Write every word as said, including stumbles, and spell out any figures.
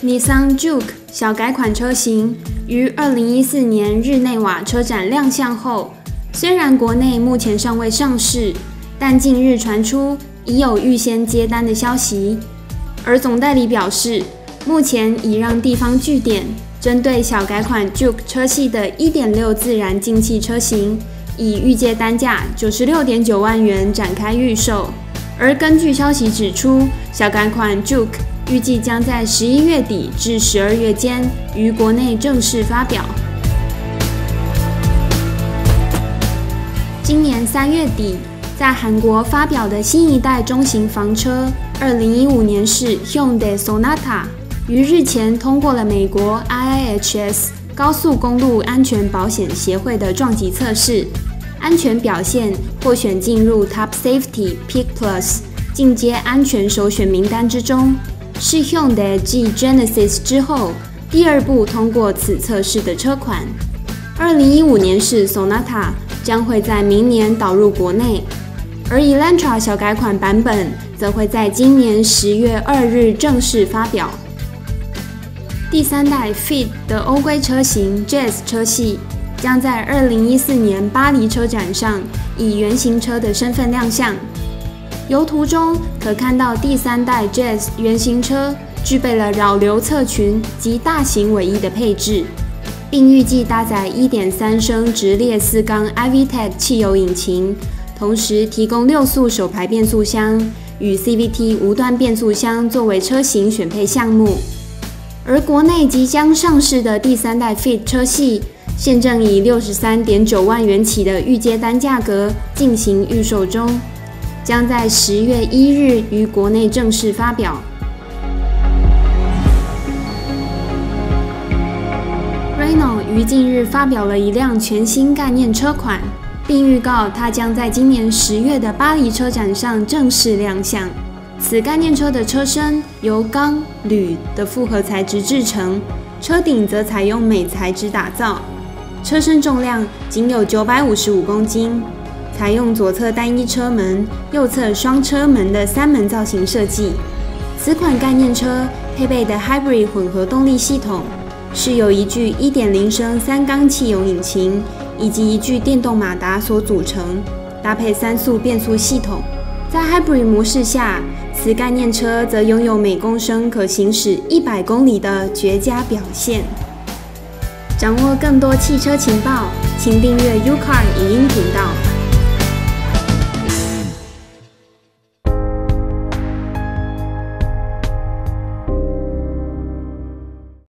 Nissan Juke 小改款车型于二零一四年日内瓦车展亮相后，虽然国内目前尚未上市，但近日传出已有预先接单的消息。而总代理表示，目前已让地方据点针对小改款 Juke 车系的 一点六 自然进气车型，以预借单价 九十六点九万元展开预售。而根据消息指出，小改款 Juke 预计将在十一月底至十二月间于国内正式发表。今年三月底，在韩国发表的新一代中型房车二零一五年式 Hyundai Sonata， 于日前通过了美国 I I H S 高速公路安全保险协会的撞击测试，安全表现获选进入 Top Safety Peak Plus 进阶安全首选名单之中，是 Hyundai 继 Genesis 之后第二部通过此测试的车款。二零一五年式 Sonata 将会在明年导入国内，而 Elantra 小改款版本则会在今年十月二日正式发表。第三代 Fit 的欧规车型 Jazz 车系将在二零一四年巴黎车展上以原型车的身份亮相。由图中可看到第三代 Jazz 原型车具备了扰流侧裙及大型尾翼的配置，并预计搭载 一点三 升直列四缸 I V T E C 汽油引擎，同时提供六速手排变速箱与 C V T 无段变速箱作为车型选配项目。而国内即将上市的第三代 Fit 车系，现正以 六十三点九万元起的预接单价格进行预售中，将在十月一日于国内正式发表。Renault 于近日发表了一辆全新概念车款，并预告它将在今年十月的巴黎车展上正式亮相。此概念车的车身由钢、铝的复合材质制成，车顶则采用镁材质打造，车身重量仅有九百五十五公斤，采用左侧单一车门、右侧双车门的三门造型设计。此款概念车配备的 Hybrid 混合动力系统是由一具 一点零 升三缸汽油引擎以及一具电动马达所组成，搭配三速变速系统。在 Hybrid 模式下，此概念车则拥有每公升可行驶一百公里的绝佳表现。掌握更多汽车情报，请订阅 U-Car 影音频道。